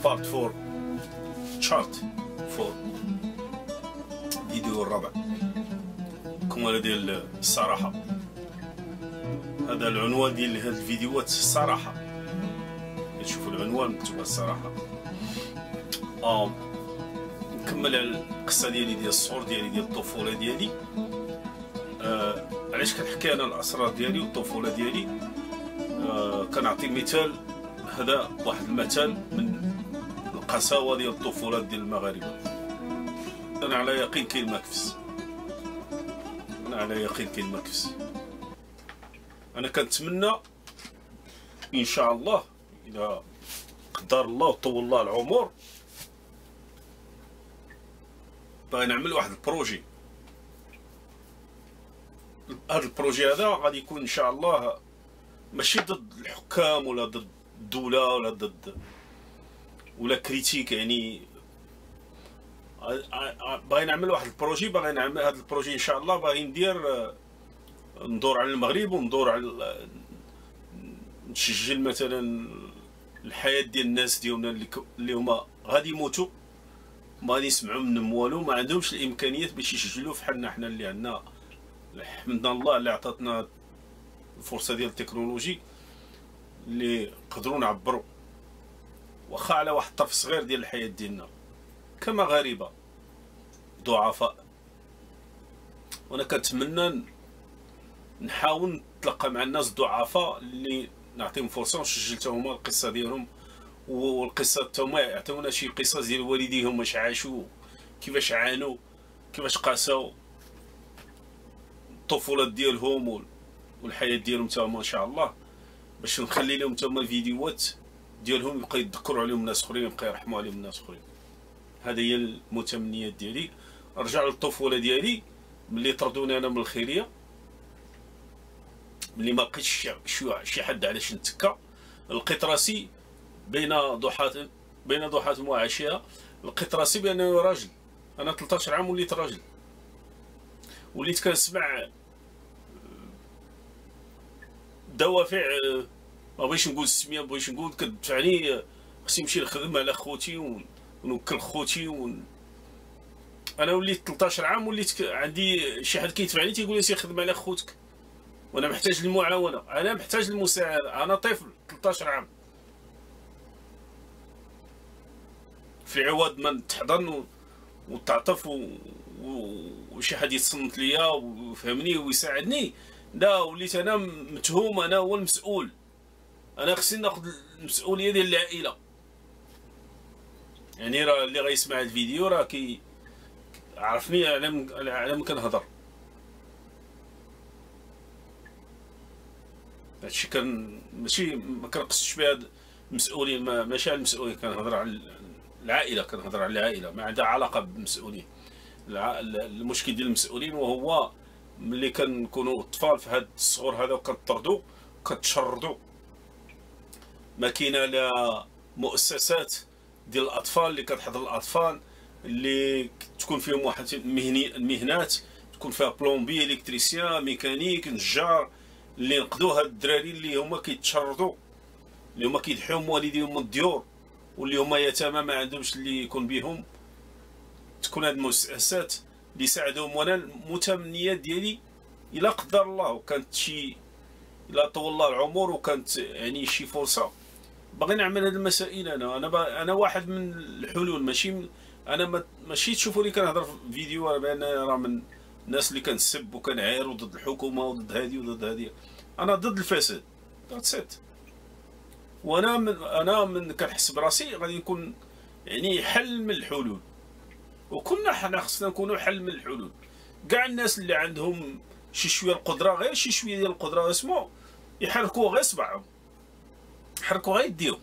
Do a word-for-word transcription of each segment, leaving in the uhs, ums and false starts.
بارت فور تشارت فور فيديو الرابع كما ديال الصراحة. هذا العنوان ديال هاد الفيديوهات الصراحة، تشوفوا العنوان مكتوب الصراحة. اه نكمل على القصة ديالي ديال الصور ديالي ديال الطفولة ديالي. آه علاش كنحكي انا الاسرار ديالي والطفولة ديالي. آه كنعطي مثال، هذا واحد المثال من القساوة ديال الطفولة ديال المغاربة. انا على يقين كاين ماكفس، انا على يقين كاين ماكفس. انا كنتمنى ان شاء الله اذا قدر الله وطول الله العمر باغي نعمل واحد البروجي. هذا البروجي هذا غادي يكون ان شاء الله ماشي ضد الحكام ولا ضد الدولة ولا ضد ولا كريتيك، يعني باغي نعمل واحد البروجي. باغي نعمل هذا البروجي ان شاء الله، باغي ندير ندور على المغرب وندور على نسجل مثلا الحياة ديال الناس ديالنا اللي هما غادي يموتوا، ما غادي يسمعوا منهم والو، ما عندهمش الامكانيات باش يسجلوا في حالنا حنا اللي عندنا. حمدنا الله اللي عطاتنا الفرصه ديال التكنولوجي اللي نقدروا نعبروا واخا على واحد الطرف صغير ديال الحياه ديالنا كمغاربه ضعفاء. وانا كنتمنى نحاول نتلاقى مع الناس الضعفاء اللي نعطيهم فرصه ونسجل حتى هما القصه ديالهم، والقصه حتى هما يعطيونا شي قصص ديال والديهم واش عاشوا، كيفاش عانوا، كيفاش قاسوا الطفوله ديالهم والحياه ديالهم حتى هما ان شاء الله، باش نخلي لهم حتى هما الفيديوهات ديالهم يبقى يذكروا عليهم ناس اخرين، يبقى يرحموا عليهم ناس اخرين. هذه هي المتمنيات ديالي. نرجع للطفوله ديالي. ملي طردوني انا من الخيريه، ملي ما لقيتش شي حد علاش نتكا، لقيت راسي بين ضحات بين ضحات وعشيه، لقيت راسي بانني راجل. انا ثلاثة عام وليت راجل، وليت كنسمع دوافع، ما بغيتش نقول السميه، ما بغيتش نقول، كتدفعني خصني نمشي نخدم على خوتي ونوكل خوتي و... انا وليت ثلاثة عام، وليت عندي شي حد كيدفعني تيقول لي سير خدم على خوتك، وانا محتاج للمعاونه، انا محتاج للمساعده، انا طفل ثلاثة عام. في عوض ما تحضن وتعطف وشي حد يتصنت ليا ويفهمني ويساعدني، لا، وليت انا متهوم، انا هو المسؤول، انا خصني ناخذ المسؤوليه ديال العائله. يعني راه اللي غيسمع الفيديو راه كي عرفني على على من كنهضر. هادشي كان ماشي ما كنقصدش بها المسؤولين، ما ماشي على المسؤولين، كنهضر على العائله، كنهضر على العائله، ما عندها علاقه بالمسؤولين. المشكل ديال المسؤولين وهو ملي كنكونوا اطفال في هاد الصغور هذا وكنطردوا كتشردوا، ما كاينه لا مؤسسات ديال الاطفال اللي كتحضر الاطفال اللي تكون فيهم واحد المهني المهنات، تكون فيها بلومبي، الكتريسيان، ميكانيك، نجار، اللي نقدوا هاد الدراري اللي هما كيتشردوا، اللي هما كيضحيو والديهم من الديور، واللي هما يتامى ما عندهمش اللي يكون بهم. تكون هاد المؤسسات اللي يساعدوهم. وانا المتمنيات ديالي الا قدر الله وكانت شي، الا طول الله العمر وكانت يعني شي فرصه، باغي نعمل هاد المسائل. انا انا انا واحد من الحلول، ماشي انا ماشي تشوفوني كنهضر في فيديو بان راه من الناس اللي كنسب وكنعاير ضد الحكومه وضد هادي وضد هادي. انا ضد الفساد، ذاتس. وانا من انا من كنحس براسي غادي نكون يعني حل من الحلول، وكنا حنا خصنا نكونوا حل من الحلول. كاع الناس اللي عندهم شي شويه القدره، غير شي شويه ديال القدره، اسمو يحركوا غير صبعهم، يحركوا غير يديهم.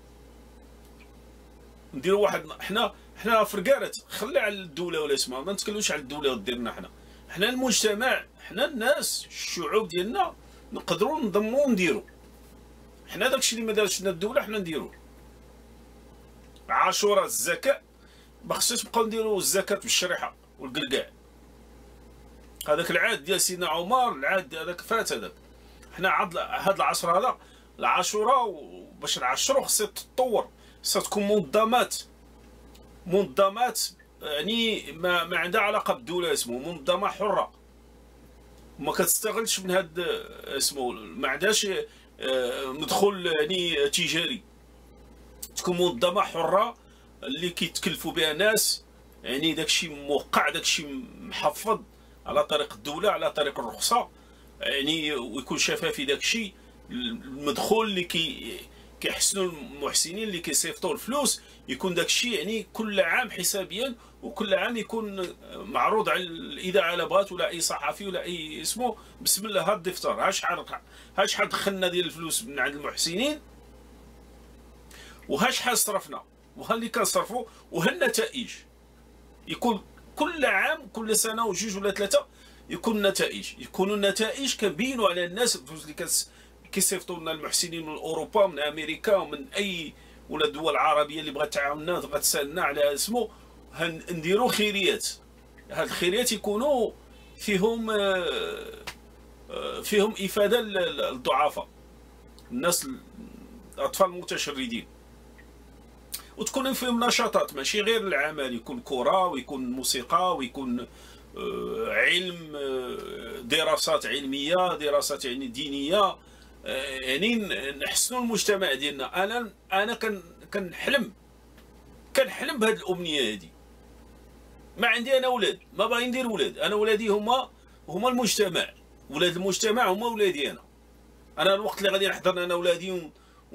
نديروا واحد، حنا حنا فرقارات، خلي على الدوله ولا اسمها، ما نتكلموش على الدوله وديرنا حنا. حنا المجتمع، حنا الناس، الشعوب ديالنا نقدروا نضموا ونديروا. حنا داكشي اللي ما دارتش لنا الدوله حنا نديروه. عاشوراء، الزكاه، ما خصناش نبقاو نديرو الزكاه بالشريحه والقلقاع. هذاك العاد ديال سيدنا عمر، العاد هذاك فات. هذاك حنا عاد هذا العصر هذا العاشوراء باش نعشرو خصها تطور، ستكون منظمات منظمات يعني ما, ما عندها علاقه بالدوله، اسمه منظمه حره ما كتستغلش من هاد اسمه، ما عندهاش مدخول يعني تجاري. تكون منظمه حره اللي كيتكلفوا بها ناس، يعني داكشي موقع، داكشي محفظ على طريق الدوله، على طريق الرخصه، يعني ويكون شفافي داكشي. المدخول اللي كي كيحسنوا المحسنين اللي كيصيفطوا الفلوس يكون داكشي يعني كل عام حسابيا، وكل عام يكون معروض على الاذاعه الا بغات، ولا اي صحفي ولا اي اسمه بسم الله هاد الدفتر، ها شحال ها شحال دخلنا ديال الفلوس من عند المحسنين، وها شحال صرفنا، وها اللي كنصرفوا، وها النتائج. يكون كل عام كل سنه وجوج ولا ثلاثه يكون النتائج، يكونوا النتائج كنبينوا على الناس الفلوس اللي كيصيفطوا لنا المحسنين من اوروبا، من امريكا، ومن اي ولا الدول العربيه اللي بغات تعاوننا بغات تسالنا على اسمه نديروا خيريات. هاد الخيريات يكونوا فيهم فيهم افاده للضعفاء، الناس الاطفال المتشردين، وتكون فيهم نشاطات ماشي غير العمل، يكون كره ويكون موسيقى ويكون علم، دراسات علميه، دراسات يعني دينيه، يعني نحسنوا المجتمع ديالنا. انا انا كنحلم كنحلم بهذه الامنيه هذه. ما عندي انا ولاد، ما باغي ندير ولاد، انا ولادي هما هما المجتمع، ولاد المجتمع هما ولادي. انا انا الوقت اللي غادي نحضر انا ولادي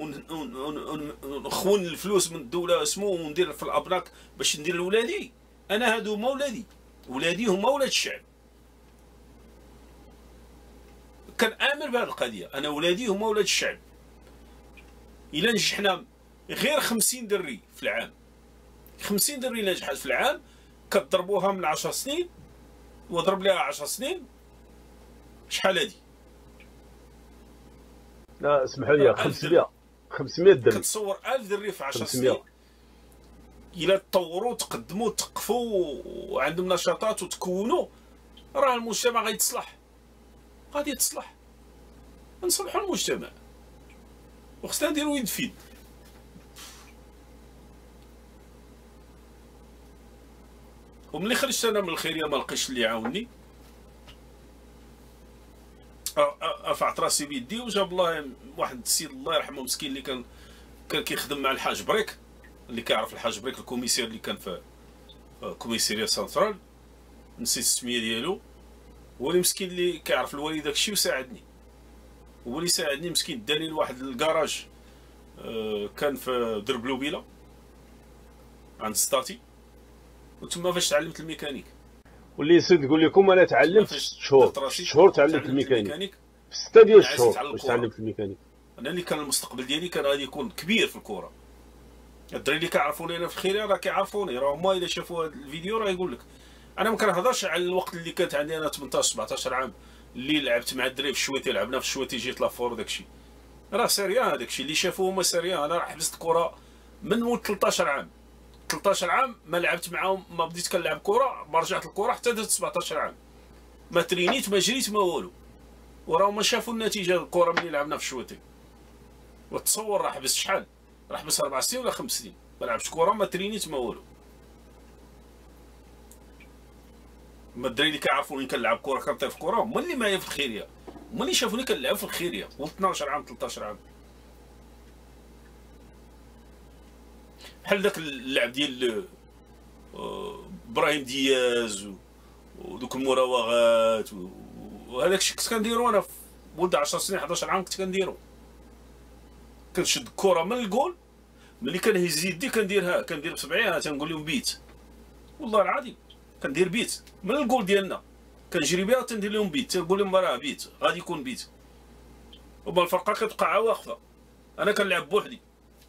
ونخون الفلوس من الدوله اسمه وندير في الابناك باش ندير لولادي، انا هادو هما ولادي، ولادي هما ولاد الشعب. كنآمن بهذه القضيه، انا ولادي هما ولاد الشعب. الا نجحنا غير خمسين دري في العام، خمسين دري الا نجحت في العام كتضربوها من عشر سنين وضرب لها عشر سنين، شحال هادي؟ لا اسمحوا لي، خمسمية خمسمية درهم. كتصور ألف دري في عشر سنين الا تطوروا تقدموا تقفوا وعندهم نشاطات وتكونوا، راه المجتمع غيتصلح، غادي يتصلح، نصلحوا المجتمع وخصنا نديروا يد في يد. وملي خرجت انا من الخيريه ما لقيتش اللي يعاونني، رفعت راسي بيدي وجاب الله واحد السيد الله يرحمه مسكين اللي كان كان كيخدم مع الحاج بريك، اللي كيعرف الحاج بريك الكوميسير اللي كان في كوميسيريا سنترال، نسيت السميه ديالو، هو اللي مسكين اللي كيعرف الوالي داكشي وساعدني، هو اللي ساعدني مسكين، داني لواحد الكراج كان في درب لوبيله عند ستاتي، وتما فاش تعلمت الميكانيك. واللي يسد يقول لكم انا تعلمت في ست شهور، ست شهور تعلمت الميكانيك، في ستة ديال الشهور باش تعلمت الميكانيك. انا اللي كان المستقبل ديالي كان غادي يكون كبير في الكره. الدراري اللي كيعرفوني انا في الخيريه راه كيعرفوني، راه هما الا شافوا هذا الفيديو راه يقول لك. انا ما كنهضرش على الوقت اللي كانت عندي انا ثمنطاش سبعطاش عام، اللي لعبت مع الدراري في الشويتي، لعبنا في الشويتي جيت لافور وداكشي، راه سريان هذاك الشيء اللي شافوه هما سريان. انا راه حبست كره من مول ثلاثطاش عام، ثلاثطاش عام ما لعبت معاهم، ما بديت كنلعب كره، ما رجعت الكره حتى درت سبعطاش عام، ما ترينيت ما جريت ما والو، وراه ما شافوا النتيجه الكره ملي لعبنا في الشويتي. وتصور راه حبست شحال، راه حبست اربع سنين ولا خمس سنين ما لعبتش كره، ما ترينيت ما والو. ما الدراري اللي كيعرفوني كنلعب كره كنطير في كره هما اللي معايا في الخيريه، هما اللي شافوني كنلعب في الخيريه و اثناش عام ثلاثطاش عام. بحال داك اللعب ديال ابراهيم دياز ودوك المراوغات وهذاك الشيء كنت كنديرو انا في ولد عشر سنين حداش عام، كنت كنديرو، كنشد الكره من الجول، ملي كنهز يدي كنديرها، كندير بصبعي تنقول لهم بيت، والله العظيم كندير بيت من الجول ديالنا، كنجري بها تندير لهم بيت، تنقول لهم راه بيت غادي يكون بيت، وما الفرقه كتبقى عا واقفه، انا كنلعب بوحدي.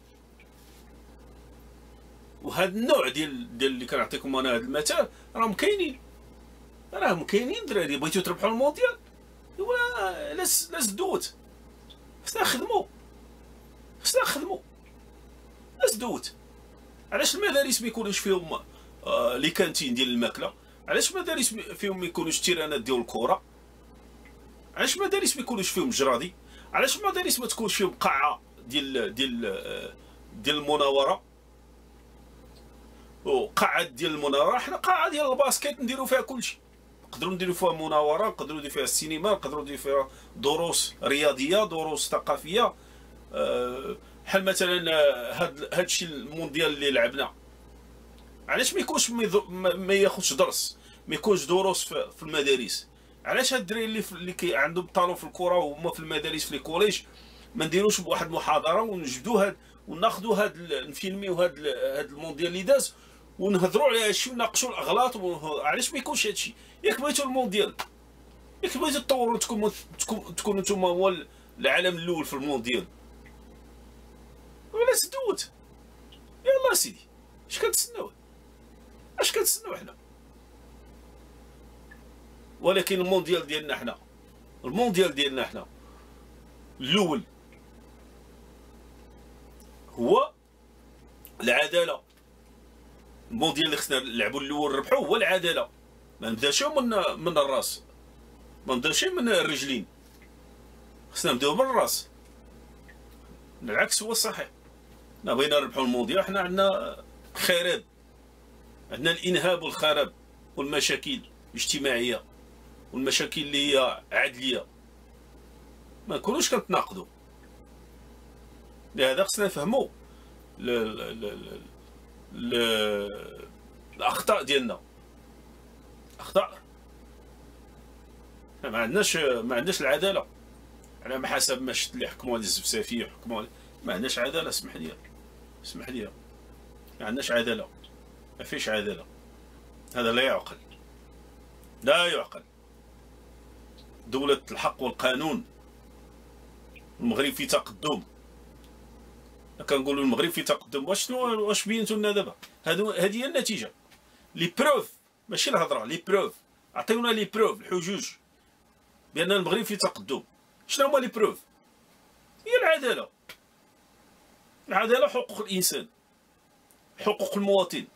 وهذا النوع ديال ديال اللي كنعطيكم انا هذا المثال راهم كاينين، راهم كاينين دراري بغيتو تربحوا المونديال، ايوا لاس لاس دوت، خصنا نخدموا، خصنا نخدموا لاس دوت. علاش المدارس ما يكونوش فيهم آه لي كانتين ديال الماكله؟ علاش المدارس فيهم ما يكونوش تيرانات ديال الكره؟ علاش المدارس ما يكونوش فيهم جرادي؟ علاش المدارس ما تكونش فيهم قاعه ديال ديال ديال المناوره وقاعات ديال المناوره. حنا قاعه ديال الباسكيت نديرو فيها كلشي، نقدروا نديرو فيها مناوره، نقدروا نديرو فيها السينما، نقدروا نديرو فيها دروس رياضيه، دروس ثقافيه. بحال مثلا هاد هاد الشيء المونديال اللي لعبنا، علاش ما يكونش ما ياخذش درس، ما يكونش دروس في المدارس؟ علاش هاد الدراري اللي اللي كي عندهم طالون في الكره وهما في المدارس في الكوليج ما نديروش بواحد المحاضره ونجبدوا هاد وناخذوا هاد نفيلميو هاد هاد المونديال اللي داز ونهضروا على هادشي ونناقشوا الاغلاط؟ علاش ما يكونش هادشي؟ ياك بغيتوا المونديال، ياك بغيتوا تطوروا تكونوا تكونوا نتوما هو العالم الاول في المونديال، ولا سدوت يلاه سيدي. اش كنتسناو؟ اش كنتسناو حنا؟ ولكن المونديال ديالنا حنا، المونديال ديالنا حنا الاول هو العداله. المونديال اللي خصنا نلعبوا الاول نربحوه هو العداله، ما نبداوش من من الراس، ما نبداوش من الرجلين، خصنا نبداو من الراس. العكس هو الصحيح. حنا بغينا نربحوا المونديال، حنا عندنا خراب، عندنا الانهاب والخراب والمشاكل الاجتماعيه والمشاكل اللي هي عدليه، ما نكونوش كنتناقضوا. لهذا خصنا نفهموا الاخطاء ديالنا، اخطاء. ما عندناش ما عندناش العداله على ما حسب ما شفت اللي حكموا على الزفسافيه وحكموا على... ما عندناش عداله. اسمح لي اسمح لي ما عندناش عداله، ما فيش عداله. هذا لا يعقل، لا يعقل. دولة الحق والقانون، المغرب في تقدم. كنقولوا المغرب في تقدم، واش شنو واش بينتوا لنا دابا؟ هادو هذه هي النتيجه، لي بروف ماشي الهضره، لي بروف. عطيونا لي بروف، الحجوج بان المغرب في تقدم. شنو هما لي بروف؟ هي العداله، العداله، حقوق الانسان، حقوق المواطن،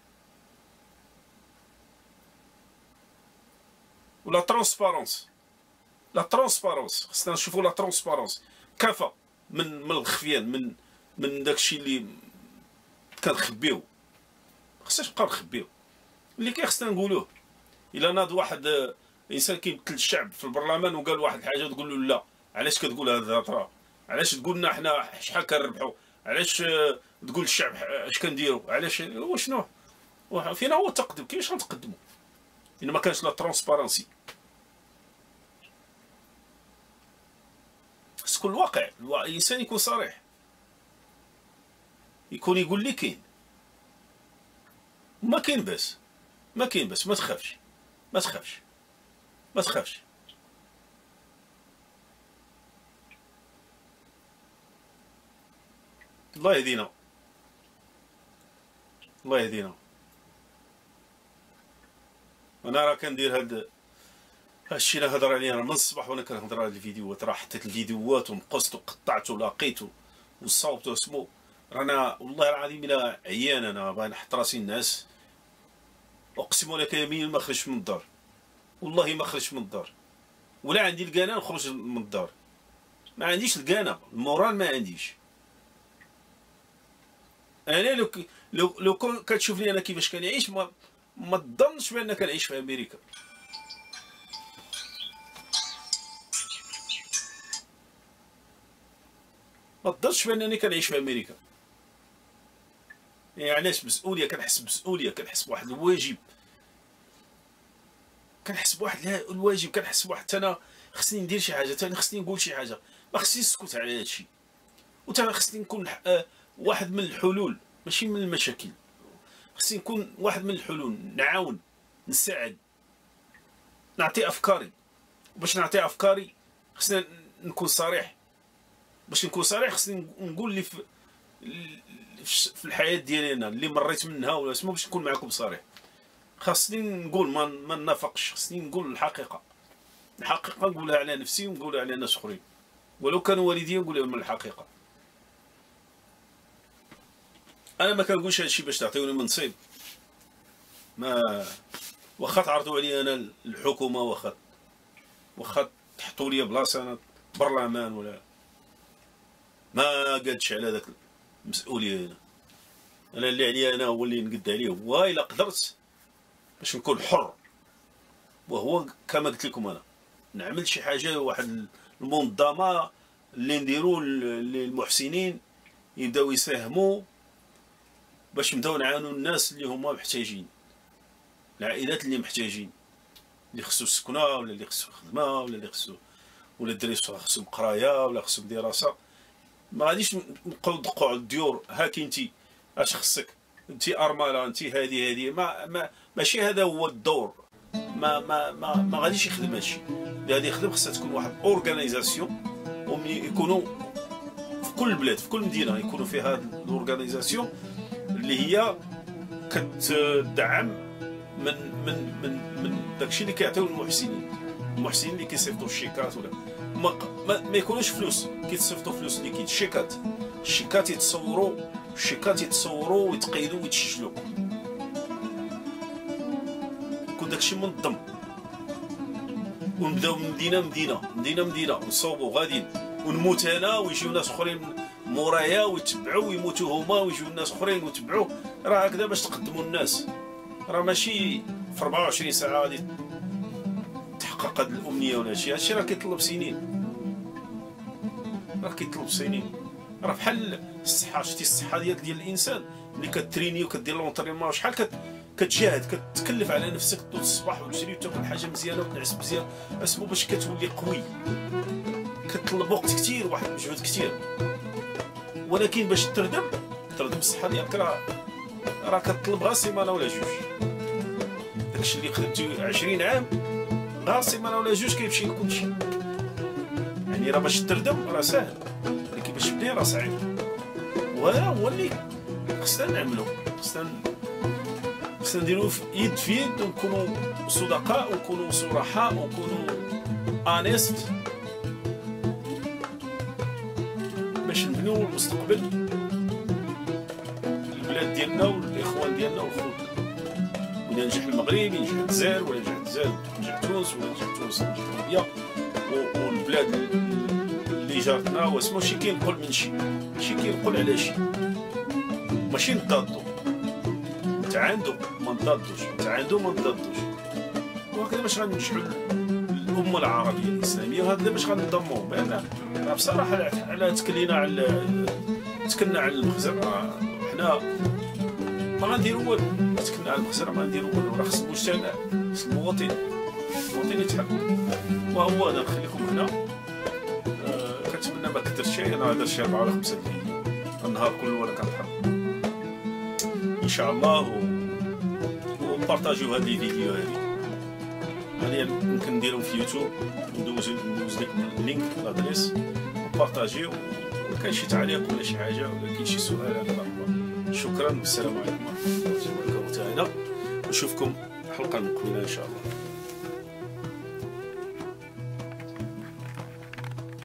ولا ترونسبارونس. لا ترونسبارونس خصنا نشوفوا لا ترونسبارونس، كفى من من الخفيان، من من داكشي اللي كنخبيو. خصناش نبقاو نخبيو اللي كاين، خصنا نقولوه. الا ناض واحد انسان كيمثل الشعب في البرلمان وقال واحد الحاجه تقول له لا، علاش كتقول هذه الهضره؟ علاش تقول لنا حنا شحال كنربحوا؟ علاش تقول الشعب اش كنديروا؟ علاش وشنو فينا هو التقدم؟ كيفاش غنتقدموا الا ما كانش لا ترونسبارونسي؟ خص كل واقع الانسان يكون صريح، يكون يقول لي كاين ما كاين باس، ما كاين باس، ما تخافش ما تخافش ما تخافش. الله يهدينا، الله يهدينا. انا راه كندير هاد هادشي اللي هضر عليه راه من الصباح وانا كنهضر على الفيديوهات. راه حطيت الفيديوهات ونقصت وقطعت ولقيت وصاوبت وسمو. رانا والله العظيم الا عيان، انا باغي نحط راسي الناس. اقسم لك يمين ما خرجت من الدار، والله ما خرجت من الدار، ولا عندي القناه نخرج من الدار. ما عنديش القناه، المورال ما عنديش. انا لو لو لو كتشوفني انا كيفاش كنعيش ما ما تظنش بان كنعيش في امريكا. ما تظنش بانني كنعيش في امريكا. يعني علاش؟ مسؤوليه، كنحس بمسؤوليه، كنحس بواحد الواجب، كنحس بواحد الواجب، كنحس بواحد انا خصني ندير شي حاجه، ثاني خصني نقول شي حاجه، ما خصنيش نسكت على هادشي. وثاني خصني نكون واحد من الحلول ماشي من المشاكل. خصني نكون واحد من الحلول، نعاون، نساعد، نعطي افكاري. باش نعطي افكاري خصنا نكون صريح. باش نكون صريح خصني نقول اللي في في الحياه ديالي انا اللي مريت منها ولا اسمو، باش نكون معكم صريح. خاصني نقول ما ما نافقش، خصني نقول الحقيقه. الحقيقه نقولها على نفسي ونقولها على ناس اخرين، ولو كانوا والديا نقول لهم الحقيقه. انا ما كنقولش هادشي باش تعطيوني منصب، ما واخا تعرضوا عليا انا الحكومه، واخا واخا تحطوا لي بلاصه انا برلمان، ولا ما قادش على داك المسؤوليه هنا. انا اللي عليا انا هو اللي نقد عليه هو الا قدرت باش نكون حر، وهو كما قلت لكم انا نعمل شي حاجه، واحد المنظمه اللي نديرو للمحسنين يبداو يساهموا باش نبداو نعاونوا الناس اللي هما محتاجين، العائلات اللي محتاجين، اللي خصو سكنه ولا اللي خصو خدمه ولا اللي خصو ولا الدراري خصهم قرايه ولا خصهم دراسه. ما غاديش نبقاو ندقوا على الديور، هاك انتي اش خصك، انتي ارمله، انتي هذه هذه ما, ما ماشي هذا هو الدور. ما ما ما, ما غاديش يخدم هادشي. اللي غادي يخدم خصها تكون واحد اورغانيزاسيون، يكونوا في كل بلاد في كل مدينه يكونوا فيها هاد الاورغانيزاسيون اللي هي كتدعم من من من من داكشي اللي كيعطيو المحسنين. المحسنين اللي كيصيفطوا الشيكات ولا ما, ما, ما يكونوش فلوس كيتصيفطوا فلوس ليكيد، الشيكات الشيكات يتصوروا الشيكات يتصوروا ويتقيدوا ويتسجلوا، يكون داكشي منظم، ونبداو من مدينه مدينه مدينه مدينه ونصوبوا غاديين، ونموت انا ويجيو ناس اخرين مورايا ويتبعوا ويموتوا هما ويجيو ناس اخرين ويتبعوا. راه هكذا باش تقدموا الناس، راه ماشي في أربعة وعشرين ساعه غادي تحقق هذه الامنيه ولا شي. هادشي راه كيطلب سنين، راه كيطلب سنين. راه بحال الصحه، شتي الصحه ديال ديال الانسان اللي كتريني وكدير لونطريمون، شحال كت كتجاهد كتكلف على نفسك طول الصباح وتجري وتاكل حاجه مزيانه وتنعس مزيان اسمو باش كتولي قوي. كتطلب وقت كثير واحد المجهود كثير، ولكن باش تردم تردم الصحه ديالك راه راه كتطلب غير سيمانه ولا جوج. داكشي اللي خدمتي عشرين عام غير سيمانه ولا جوج كيمشي كلشي. يعني راه باش تردم راه ساهل، ولكن باش تبني راه صعيب. وهذا هو اللي خصنا نعملو، خصنا خصنا نديرو يد في يد، ونكونوا صدقاء ونكونوا صرحاء ونكونوا انيست باش نبنيو المستقبل البلاد ديالنا والاخوان ديالنا وخوتنا. ولا نجح المغرب ينجح الجزائر، ولا نجح الجزائر تنجح تونس، ولا نجح تونس تنجح ليبيا والبلاد اللي جارتنا. واسمو شي كينقل من شي شي كينقل على شي، ماشي نضادو، نتعاندو ما نضادوش، نتعاندو ما نضادوش. وهكذا باش غننجحو الامه العربيه الاسلاميه، وهكذا باش غنضمو. بان بصراحه على تكلينا على تكلنا على المخزن، حنا ما غنديرو والو. تكلنا على المخزن ما غنديرو والو، راه خص المجتمع خص المواطن المواطن يتحرك. وهو انا نخليكم هنا. أه كنتمنى ما كثرش شي، انا هذا شي أربعة ولا خمسة ديال النهار كله وانا كنتحرك ان شاء الله. وبارطاجيو هذه الفيديو هذه هذه يمكن نديرهم في يوتيوب، ندوز ندوز لكم اللينك لادريس وبارطاجيو. وكان شي تعليق ولا شي حاجه ولا كاين شي سؤال هذا مرحبا. شكرا والسلام عليكم ورحمه الله وبركاته. نشوفكم الحلقه المقبله ان شاء الله.